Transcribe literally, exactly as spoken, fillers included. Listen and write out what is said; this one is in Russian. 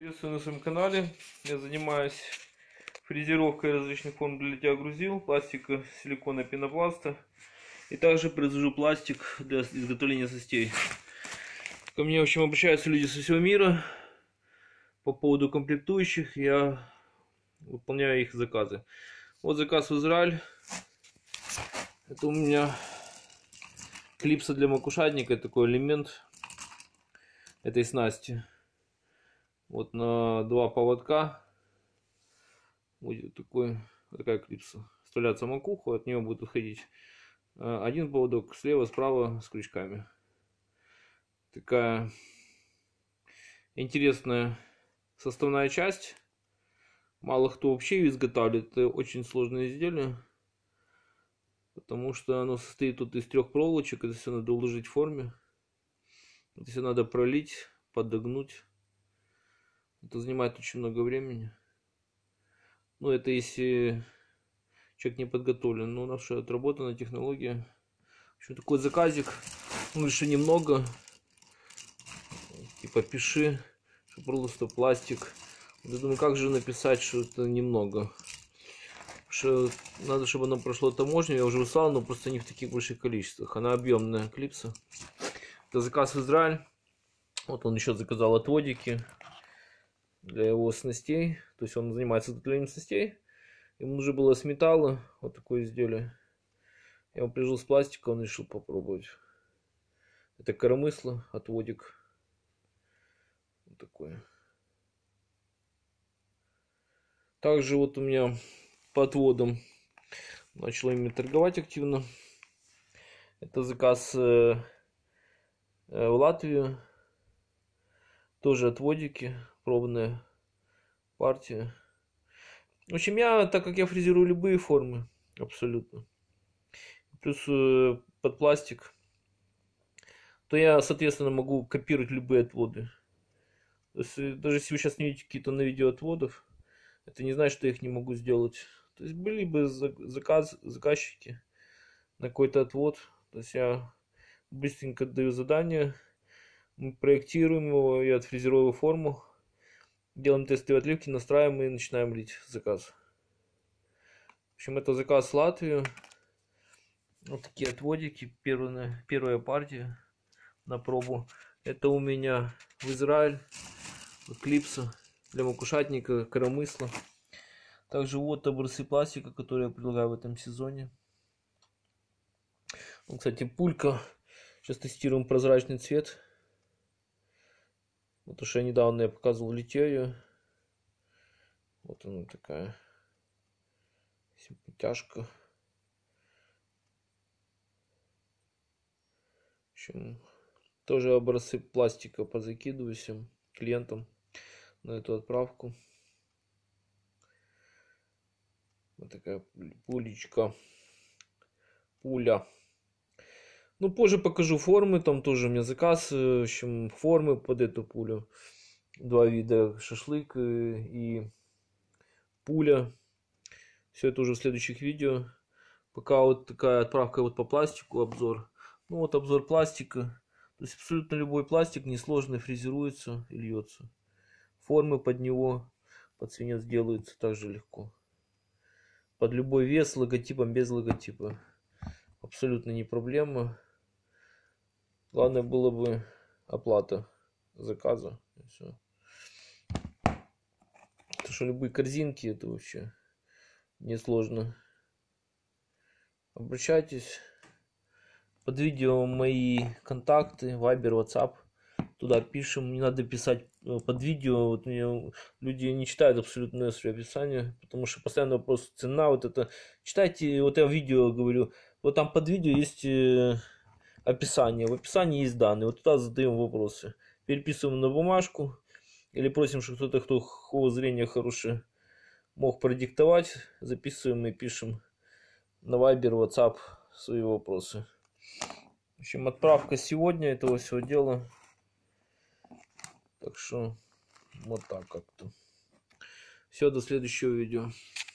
Приветствую на своем канале. Я занимаюсь фрезеровкой различных форм для литья грузил, пластика, силикона, пенопласта. И также произвожу пластик для изготовления снастей. Ко мне, в общем, обращаются люди со всего мира по поводу комплектующих. Я выполняю их заказы. Вот заказ в Израиль. Это у меня клипса для макушатника, такой элемент этой снасти. Вот на два поводка будет такой, такая клипса. Вставляется макуху, от нее будет уходить один поводок слева, справа с крючками. Такая интересная составная часть. Мало кто вообще ее изготавливает. Это очень сложное изделие, потому что оно состоит тут из трех проволочек. Это все надо уложить в форме. Это все надо пролить, подогнуть. Это занимает очень много времени. Ну, это если человек не подготовлен. Но у нас уже отработана технология. Еще такой заказик. Ну, еще немного. Типа пиши, что просто пластик. Я думаю, как же написать, что это немного. Что надо, чтобы оно прошло таможню. Я уже выслал, но просто не в таких больших количествах. Она объемная клипса. Это заказ в Израиль. Вот он еще заказал отводики для его снастей. То есть он занимается изготовлением снастей. Ему нужно было с металла вот такое изделие. Я его прижил с пластика, он решил попробовать. Это коромысло, отводик. Вот такой. Также вот у меня по отводам начал ими торговать активно. Это заказ в Латвию. Тоже отводики, пробная партия. В общем, я, так как я фрезерую любые формы, абсолютно, плюс э, под пластик, то я, соответственно, могу копировать любые отводы. То есть, даже если вы сейчас не видите какие-то на видео отводов, это не значит, что я их не могу сделать. То есть были бы заказ, заказчики на какой-то отвод. То есть я быстренько даю задание. Мы проектируем его, я отфрезерую форму, делаем тестовые отливки, настраиваем и начинаем лить заказ. В общем, это заказ в Латвию. Вот такие отводики, первая, первая партия на пробу. Это у меня в Израиль, клипса для макушатника, коромысла. Также вот образцы пластика, которые я предлагаю в этом сезоне. Вот, кстати, пулька. Сейчас тестируем прозрачный цвет. Вот уж я недавно я показывал литье ее. Вот она такая симпатяшка. В общем, тоже образцы пластика позакидываю всем клиентам на эту отправку. Вот такая пулечка. Пуля. Ну, позже покажу формы. Там тоже у меня заказ. В общем, формы под эту пулю. Два вида: шашлык и пуля. Все это уже в следующих видео. Пока вот такая отправка вот по пластику, обзор. Ну вот обзор пластика. То есть абсолютно любой пластик несложно фрезеруется и льется. Формы под него, под свинец делаются также легко. Под любой вес, с логотипом, без логотипа. Абсолютно не проблема. Главное было бы оплата заказа. И все. Потому что любые корзинки, это вообще несложно. Обращайтесь. Под видео мои контакты, Viber, WhatsApp. Туда пишем. Не надо писать под видео. Вот мне люди не читают абсолютно свое описание, потому что постоянно вопрос цена. Вот это. Читайте, вот я в видео говорю. Вот там под видео есть описание. В описании есть данные. Вот туда задаем вопросы. Переписываем на бумажку. Или просим, чтобы кто-то, кто у зрения хорошее, мог продиктовать. Записываем и пишем на Viber, WhatsApp свои вопросы. В общем, отправка сегодня этого всего дела. Так что вот так как-то. Все, до следующего видео.